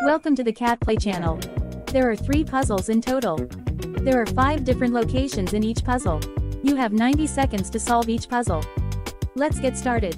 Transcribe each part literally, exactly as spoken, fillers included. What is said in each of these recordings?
Welcome to the CatPlay channel. There are three puzzles in total. There are five different locations in each puzzle. You have ninety seconds to solve each puzzle. Let's get started.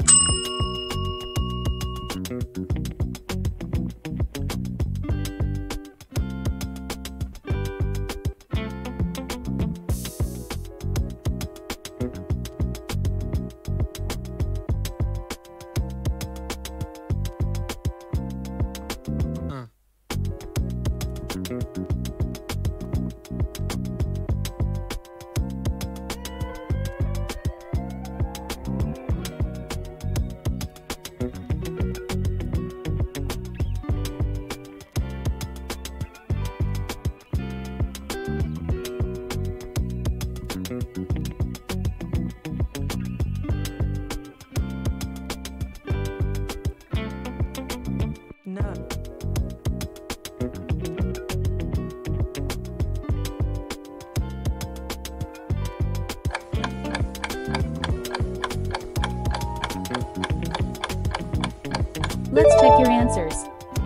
Let's check your answers.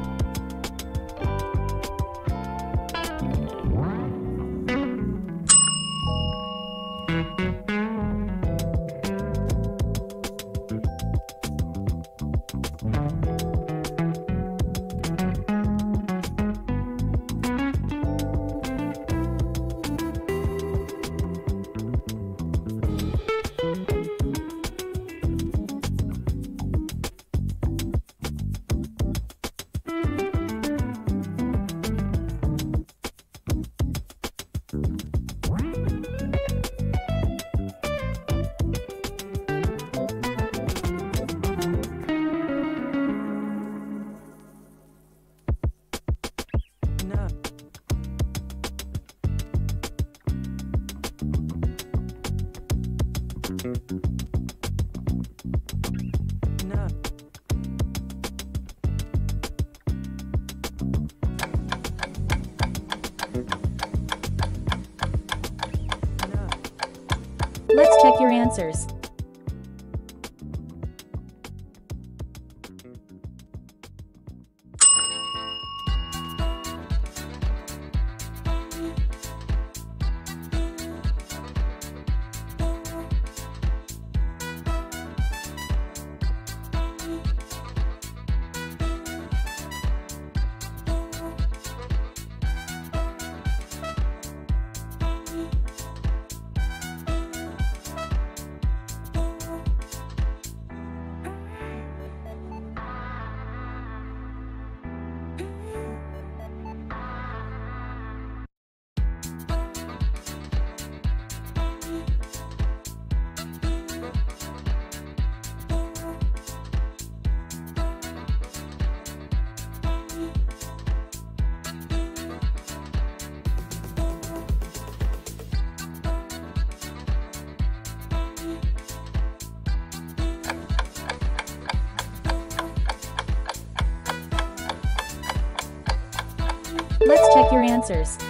Let's check your answers. Let's check your answers.